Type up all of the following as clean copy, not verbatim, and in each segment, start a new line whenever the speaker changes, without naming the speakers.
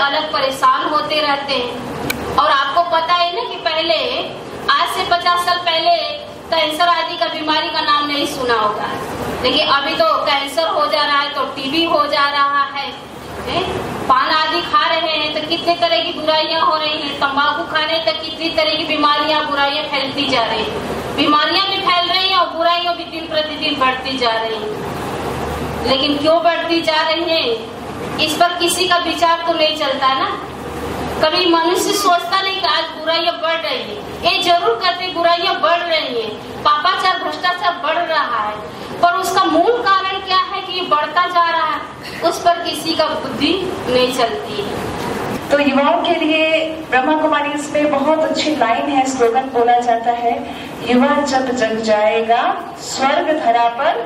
बालक परेशान होते रहते हैं। और आपको पता है ना कि पहले आज से 50 साल पहले कैंसर आदि का बीमारी का नाम नहीं सुना होगा, लेकिन अभी तो कैंसर हो जा रहा है, तो टीबी हो जा रहा है। पान आदि खा रहे हैं तो कितने तरह की बुराइयां हो रही हैं, तंबाकू खाने तक कितनी तरह की बीमारियां बुराइयां फैलती जा रही हैं। बीमारियां भी फैल रही हैं और बुराइयां भी दिन प्रतिदिन बढ़ती जा रही हैं। लेकिन क्यों बढ़ती जा रही हैं, इस पर किसी का विचार तो नहीं चलता ना। कभी मनुष्य सोचता नहीं कि आज बुराइयां बढ़ रही है, ये जरूर करते बुराइयां बढ़ रही है, पापाचार भ्रष्टाचार बढ़ रहा है, पर उसका मूल कारण क्या है कि ये बढ़ता जा रहा है, उस पर किसी का बुद्धि नहीं चलती है।
तो युवाओं के लिए ब्रह्मा कुमारी इसमें बहुत अच्छी लाइन है, स्लोगन बोला जाता है, युवा जब जग जाएगा स्वर्ग धरा पर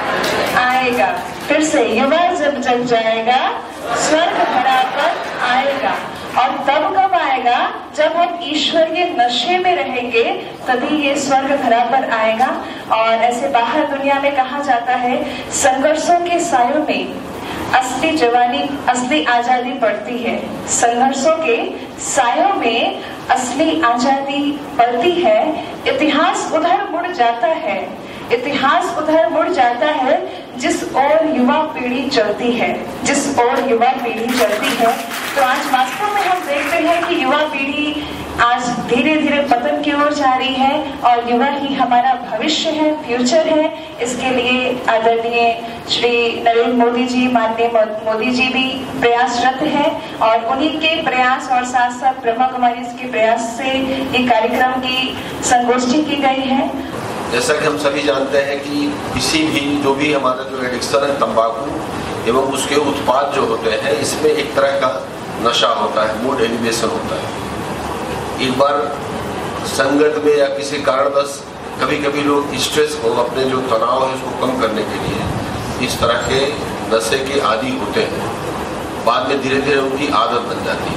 आएगा। फिर से, युवा जब जग जाएगा स्वर्ग धरा पर आएगा। और तब कब आएगा, जब हम ईश्वर के नशे में रहेंगे, तभी ये स्वर्ग धरा पर आएगा। और ऐसे बाहर दुनिया में कहा जाता है, संघर्षों के सायों में असली जवानी, असली आजादी पड़ती है। संघर्षों के सायों में असली आजादी पड़ती है। इतिहास उधर मुड़ जाता है, इतिहास उधर मुड़ जाता है जिस ओर युवा पीढ़ी चलती है, जिस ओर युवा पीढ़ी चलती है। तो आज वास्तव में हम देखते हैं कि युवा पीढ़ी आज धीरे धीरे पतन की ओर जा रही है, और युवा ही हमारा भविष्य है, फ्यूचर है। इसके लिए आदरणीय श्री नरेंद्र मोदी जी, माननीय मोदी जी भी प्रयासरत है, और उन्हीं के प्रयास और साथ साथ ब्रह्मा कुमारी के प्रयास से ये कार्यक्रम की संगोष्ठी की गई है।
जैसा कि हम सभी जानते हैं कि किसी भी जो भी हमारा जो एडिक्शन है, तंबाकू एवं उसके उत्पाद जो होते हैं, इसमें एक तरह का नशा होता है, मूड एलिवेशन होता है। एक बार संगत में या किसी कारणवश कभी कभी लोग स्ट्रेस को, अपने जो तनाव है उसको कम करने के लिए इस तरह के नशे के आदी होते हैं। बाद में धीरे धीरे उनकी आदत बन जाती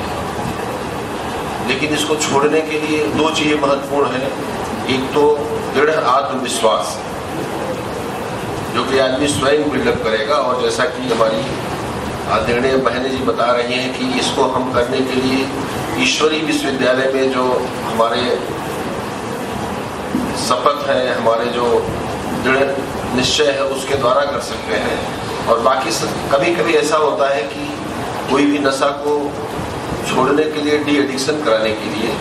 है। लेकिन इसको छोड़ने के लिए दो चीजें महत्वपूर्ण हैं। एक तो दृढ़ आत्मविश्वास, जो कि आदमी स्वयं बिल्डअप करेगा, और जैसा कि हमारी आदरणीय बहनें जी बता रही हैं कि इसको हम करने के लिए ईश्वरी विश्वविद्यालय में जो हमारे शपथ है, हमारे जो दृढ़ निश्चय है, उसके द्वारा कर सकते हैं। और बाकी कभी कभी ऐसा होता है कि कोई भी नशा को छोड़ने के लिए, डी एडिक्शन कराने के लिए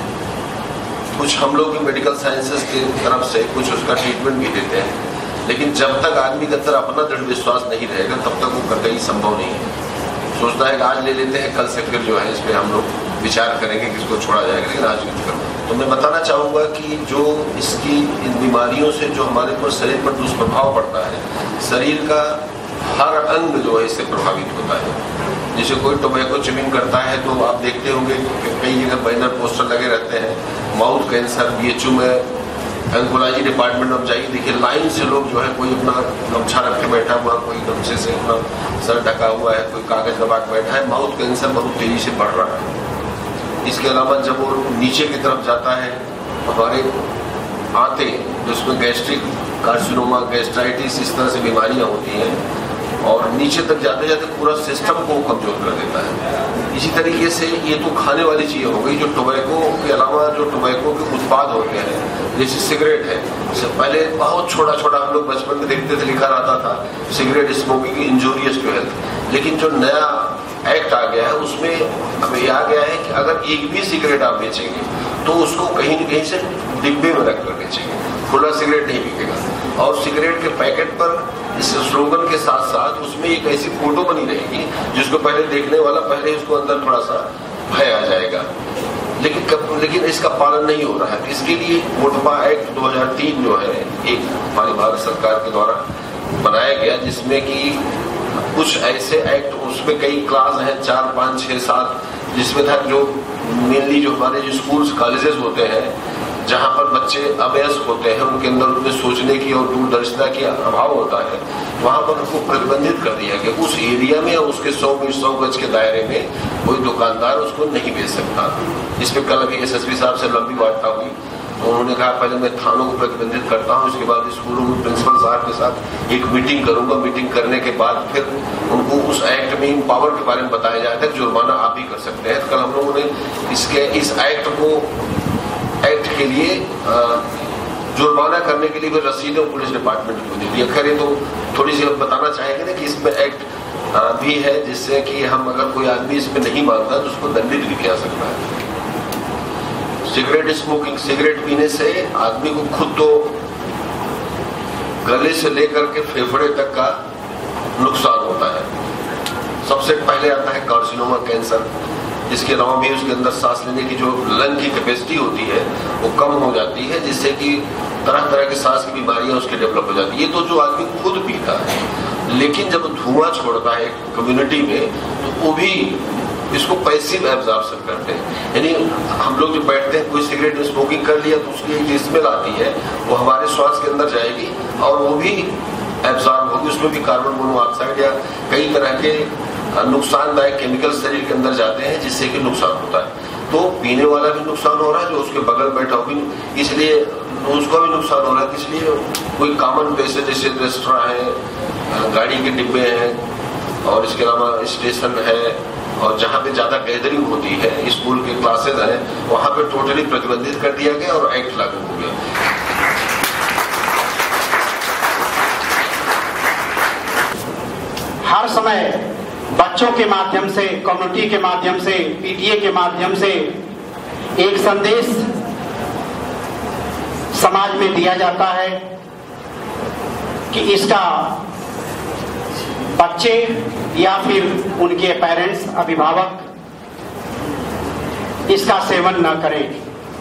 कुछ हम लोग भी मेडिकल साइंसेस की तरफ से कुछ उसका ट्रीटमेंट भी देते हैं। लेकिन जब तक आदमी के अंदर अपना दृढ़ विश्वास नहीं रहेगा, तब तक वो कतई संभव नहीं है। सोचता है कि आज ले लेते हैं, कल से फिर जो है इस पर हम लोग विचार करेंगे कि इसको छोड़ा जाएगा, लेकिन आज नहीं करो। तो मैं बताना चाहूँगा कि जो इसकी इन बीमारियों से जो हमारे ऊपर शरीर पर दुष्प्रभाव पड़ता है, शरीर का हर अंग जो है इससे प्रभावित होता है। जैसे कोई टोबैको च्यूइंग करता है तो आप देखते होंगे कि कई जगह बैनर पोस्टर लगे रहते हैं, माउथ कैंसर, बीएचयू में एंकोलॉजी डिपार्टमेंट में जाइए, देखिए लाइन से लोग जो है, कोई अपना गमछा रख के बैठा हुआ, कोई गमछे से अपना सर ढका हुआ है, कोई कागज दबा के बैठा है। माउथ कैंसर बहुत तेजी से बढ़ रहा है। इसके अलावा जब वो नीचे की तरफ जाता है, हमारे आंतें, जिसमें गैस्ट्रिक कार्सिनोमा, गैस्ट्राइटिस, इस तरह से बीमारियां होती हैं, और नीचे तक जाते जाते पूरा सिस्टम को कमजोर कर देता है। इसी तरीके से ये तो खाने वाली चीजें हो गई। जो टोबैको के अलावा जो टोबैको के उत्पाद होते हैं, जैसे सिगरेट है, पहले बहुत छोटा छोटा हम लोग बचपन में देखते थे, लिखा रहता था cigarette smoking injurious to health. लेकिन जो नया एक्ट आ गया है, उसमें अब ये आ गया है कि अगर एक भी सिगरेट आप बेचेंगे तो उसको कहीं न कहीं से डिब्बे में रखकर बेचेंगे, खुला सिगरेट नहीं बिकेगा। और सिगरेट के पैकेट पर इस स्लोगन के साथ साथ उसमें एक ऐसी फोटो बनी रहेगी जिसको पहले देखने वाला पहले उसको अंदर थोड़ा सा भय आ जाएगा। लेकिन इसका पालन नहीं हो रहा है। इसके लिए मोटपा एक्ट 2003 जो है, एक हमारी भारत सरकार के द्वारा बनाया गया, जिसमें कि कुछ ऐसे एक्ट, उसमें कई क्लास हैं, 4, 5, 6, 7, जिसमें था जो मेनली जो हमारे जो स्कूल्स कॉलेजेस होते हैं, जहाँ पर बच्चे अवयस्क होते हैं, उनके अंदर उनमें सोचने की और दूरदर्शिता की अभाव होता है, वहाँ पर उनको प्रतिबंधित कर दिया कि उस एरिया में या उसके 100 गज के दायरे में कोई दुकानदार उसको नहीं बेच सकता। इस पर कल अभी एसएसपी साहब से लंबी वार्ता हुई, उन्होंने कहा पहले मैं थानों को प्रतिबंधित करता हूँ, इसके बाद स्कूलों में प्रिंसिपल साहब के साथ एक मीटिंग करूंगा। मीटिंग करने के बाद फिर उनको उस एक्ट में पावर के बारे में बताया जाता है, जुर्माना आप भी कर सकते हैं। कल हम लोगों ने इस एक्ट के लिए जुर्माना करने के लिए भी रसीदें पुलिस डिपार्टमेंट को दे दी। खैर ये तो थोड़ी सी हम बताना चाहेंगे ना कि इसमें एक्ट भी है जिससे कि हम अगर कोई आदमी इसमें नहीं मानता तो उसको दंडित भी किया सकता है। सिगरेट स्मोकिंग, सिगरेट पीने से आदमी को खुद तो गले से लेकर के फेफड़े तक का नुकसान होता है। सबसे पहले आता है कार्सिनोमा, कैंसर। इसके अलावा भी उसके अंदर सांस लेने की जो लंग की कैपेसिटी होती है वो कम हो जाती है, जिससे कि तरह तरह की सांस की बीमारियां उसके डेवलप हो जाती है। ये तो जो आदमी खुद पीता है, लेकिन जब धुआं छोड़ता है कम्युनिटी में तो वो भी इसको पैसिव एब्जॉर्प्शन करते हैं। यानी हम लोग जो बैठते हैं, कोई सिगरेट में स्मोकिंग कर लिया तो उसकी एक स्मेल आती है, वो हमारे श्वास के अंदर जाएगी और वो भी एब्जॉर्ब होगी। उसमें भी कार्बन मोनोऑक्साइड या कई तरह के नुकसानदायक केमिकल शरीर के अंदर जाते हैं, जिससे कि नुकसान होता है। तो पीने वाला भी नुकसान हो रहा है, जो उसके बगल बैठा हो भी, इसलिए उसका भी नुकसान हो रहा है। इसलिए कोई कॉमन प्लेस है जैसे रेस्टोरेंट है, गाड़ी के डिब्बे हैं और इसके अलावा स्टेशन है और जहाँ पे ज्यादा गैदरिंग होती है, स्कूल के क्लासेज हैं, वहां पे टोटली प्रतिबंधित कर दिया गया और एक्ट लागू हो गया।
हर समय बच्चों के माध्यम से, कम्युनिटी के माध्यम से, पीटीए के माध्यम से एक संदेश समाज में दिया जाता है कि इसका बच्चे या फिर उनके पेरेंट्स, अभिभावक इसका सेवन न करें।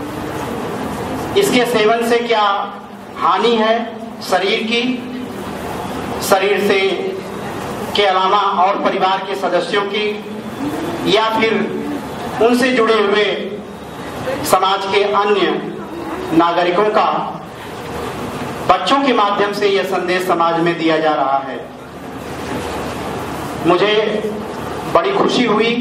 इसके सेवन से क्या हानि है शरीर की, शरीर से के अलावा और परिवार के सदस्यों की, या फिर उनसे जुड़े हुए समाज के अन्य नागरिकों का बच्चों के माध्यम से यह संदेश समाज में दिया जा रहा है। मुझे बड़ी खुशी हुई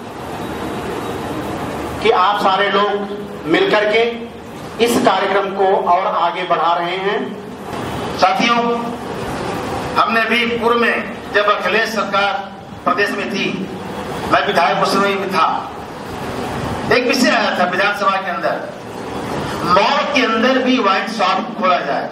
कि आप सारे लोग मिलकर के इस कार्यक्रम को और आगे बढ़ा रहे हैं।
साथियों, हमने भी पूर्व में जब अखिलेश सरकार प्रदेश में थी, मैं विधायक उस समय में था, एक विषय आया था विधानसभा के अंदर, मॉल के अंदर भी वाइन शॉप खोला जाए।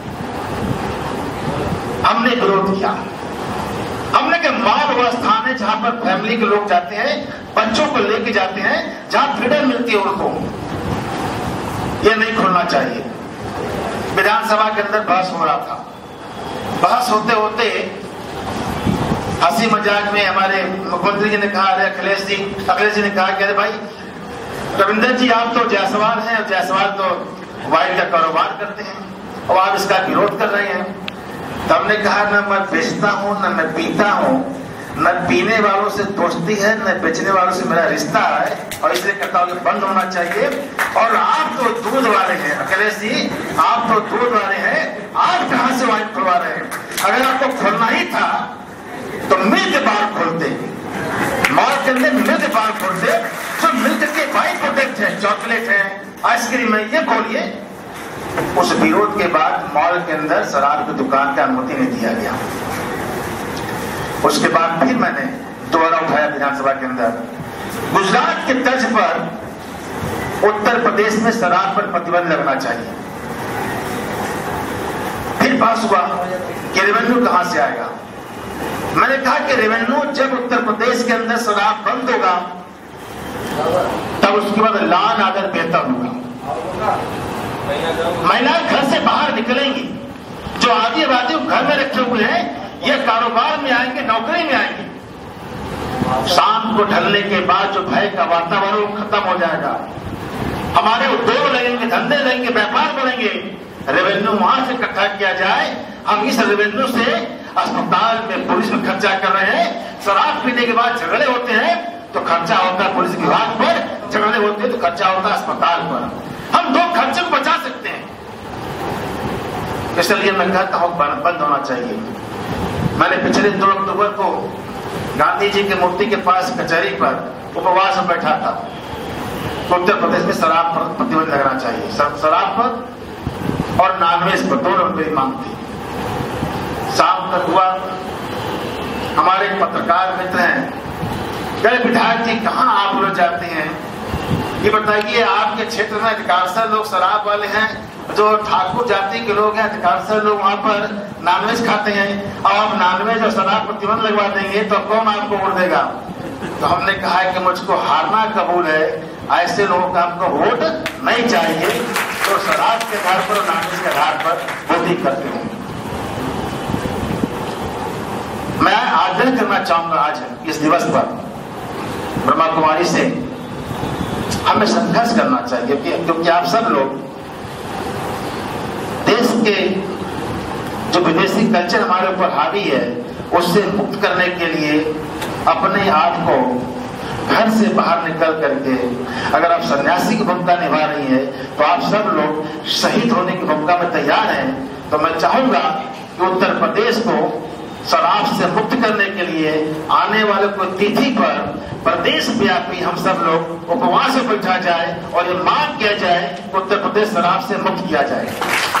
हमने विरोध किया। हमने कहा मॉल वो स्थान है जहां पर फैमिली के लोग जाते हैं, बच्चों को लेके जाते हैं, जहां फ्रीडम मिलती है उनको, ये नहीं खोलना चाहिए। विधानसभा के अंदर बहस हो रहा था। बहस होते होते हंसी मजाक में हमारे मुख्यमंत्री जी ने कहा, अरे अखिलेश जी ने कहा कि अरे भाई रविंदर जी, आप तो जायसवाल हैं और जायसवाल तो वाइन का कारोबार करते हैं और आप इसका विरोध कर रहे हैं। तो हमने कहा न मैं बेचता हूं, न मैं पीता हूं, न पीने वालों से दोस्ती है, न बेचने वालों से मेरा रिश्ता है, और इसलिए कहता हूं कि बंद होना चाहिए। और आप तो दूध वाले हैं अखिलेश जी, आप तो दूध वाले हैं, आप कहां से वाइन खुलवा रहे हैं? अगर आपको खोलना ही था तो मिल्क बार खोलते, मॉल के अंदर मिल्क बार खोलते, तो मिल्क के बाई प्रोडक्ट है, चॉकलेट है, आइसक्रीम है, ये बोलिए। उस विरोध के बाद मॉल के अंदर शराब की दुकान का अनुमति नहीं दिया गया। उसके बाद फिर मैंने दोबारा उठाया विधानसभा के अंदर, गुजरात के तर्ज पर उत्तर प्रदेश में शराब पर प्रतिबंध लगना चाहिए। फिर पास हुआ कि रेवेन्यू कहां से आएगा। मैंने कहा कि रेवेन्यू जब उत्तर प्रदेश के अंदर शराब बंद होगा तब उसके बाद लॉ एंड ऑर्डर बेहतर होगा। महिलाएं घर से बाहर निकलेंगी, जो आदि आबादी घर में रखे हुए हैं ये कारोबार में आएंगे, नौकरी में आएंगे। शाम को ढलने के बाद जो भय का वातावरण खत्म हो जाएगा, हमारे उद्योग लगेंगे, धंधे लगेंगे, व्यापार बढ़ेंगे। रेवेन्यू वहां से इकट्ठा किया जाए। हम इस रेवेन्यू से अस्पताल में, पुलिस में खर्चा कर रहे हैं। शराब पीने के बाद झगड़े होते हैं तो खर्चा होता है पुलिस विभाग पर, झगड़े होते हैं तो खर्चा होता है अस्पताल पर। हम दो खर्चे को बचा सकते हैं, इसलिए मैं कहता हूं बंद होना चाहिए। मैंने पिछले 2 अक्टूबर को गांधी जी की मूर्ति के पास कचहरी पर उपवास में बैठा था। तो उत्तर प्रदेश में शराब पर प्रतिबंध लगना चाहिए। शराब पर और नॉनवेज पर, दोनों मेरी मांग थी। शाम तक हुआ, हमारे पत्रकार मित्र हैं, कहे विधायक जी कहाँ आप लोग जाते हैं, ये बताइए आपके क्षेत्र में अधिकांश लोग शराब वाले हैं, जो ठाकुर जाति के लोग हैं अधिकांश लोग वहां पर नॉनवेज खाते हैं, और आप नॉनवेज और शराब प्रतिबंध लगवा देंगे तो कौन आपको वोट देगा? तो हमने कहा है कि मुझको हारना कबूल है, ऐसे लोगों का हमको वोट नहीं चाहिए तो शराब के आधार पर और नॉनवेज के आधार पर वोटिंग करते हैं। मैं आग्रह करना चाहूंगा आज इस दिवस पर ब्रह्मा कुमारी से हमें संघर्ष करना चाहिए, क्योंकि आप सब लोग देश के जो विदेशी कल्चर हमारे ऊपर हावी है उससे मुक्त करने के लिए अपने आप को घर से बाहर निकल करके अगर आप सन्यासी की भूमिका निभा रही है तो आप सब लोग शहीद होने की भूमिका में तैयार हैं। तो मैं चाहूंगा कि उत्तर प्रदेश को शराब से मुक्त करने के लिए आने वाले कोई तिथि पर प्रदेश व्यापी हम सब लोग उपवास में बैठा जाए और ये मांग किया जाए कि उत्तर प्रदेश शराब से मुक्त किया जाए।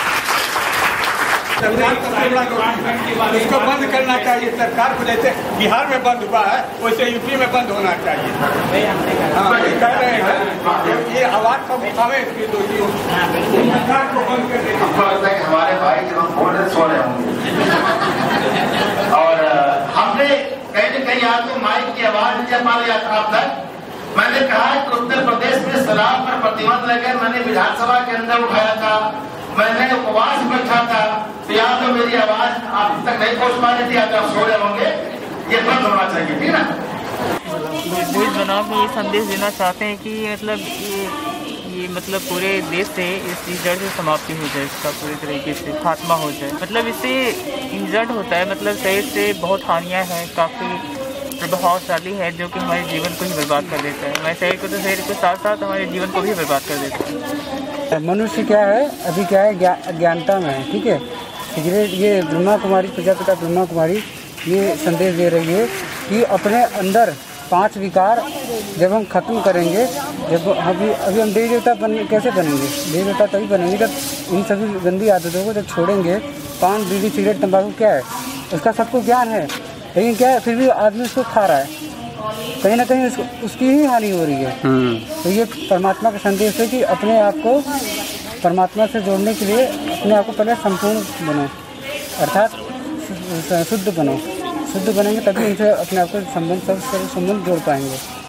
सरकार इसको बंद करना चाहिए। सरकार को जैसे बिहार में बंद हुआ है वैसे यूपी में बंद होना चाहिए। हाँ, कह रहे हैं ये आवाज को उठावे इसकी सरकार को बंद करने।
हमको लगता है कि हमारे भाई जब हम बोल रहे सो रहे होंगे और हमने कहीं न कहीं आज तो माइक की आवाज नहीं पा लिया था अब तक। मैंने कहा कि उत्तर प्रदेश में शराब पर प्रतिबंध लगे, मैंने विधानसभा के अंदर उठाया था, मैंने उपवास बैठा था, तो यहाँ तो मेरी आवाज आप तक नहीं पहुंच पा रही थी, आज आप सो रहे होंगे, ये बंद होना चाहिए, ठीक ना।
देश बनाओ में ये संदेश देना चाहते हैं कि मतलब ये मतलब पूरे देश से इसकी जड़ से समाप्ति हो जाए, इसका पूरी तरीके से खात्मा हो जाए। मतलब इससे इंजर्ड होता है, मतलब शरीर से बहुत हानियाँ हैं, काफ़ी प्रभावशाली है जो कि हमारे जीवन को ही बर्बाद कर देता है। हमारे शरीर को तो शरीर के साथ साथ हमारे जीवन को भी बर्बाद कर देता है।
मनुष्य क्या है अभी क्या है अज्ञानता में है, ठीक है। सिगरेट ये ब्रह्मा कुमारी प्रजापिता ब्रह्मा कुमारी ये संदेश दे रही है कि अपने अंदर 5 विकार जब हम खत्म करेंगे, जब अभी हम देवी देवता कैसे बनेंगे? देवी देवता तभी बनेंगे जब इन सभी गंदी आदतों को जब छोड़ेंगे। पान बीड़ी सिगरेट तंबाकू क्या है उसका सबको ज्ञान है, लेकिन क्या है फिर भी आदमी उसको खा रहा है, कहीं ना कहीं उसकी ही हानि हो रही है। तो ये परमात्मा का संदेश है कि अपने आप को परमात्मा से जोड़ने के लिए अपने आप को पहले संपूर्ण बनो, अर्थात शुद्ध बनो। शुद्ध बनेंगे तभी इनसे अपने आप को संबंध जोड़ पाएंगे।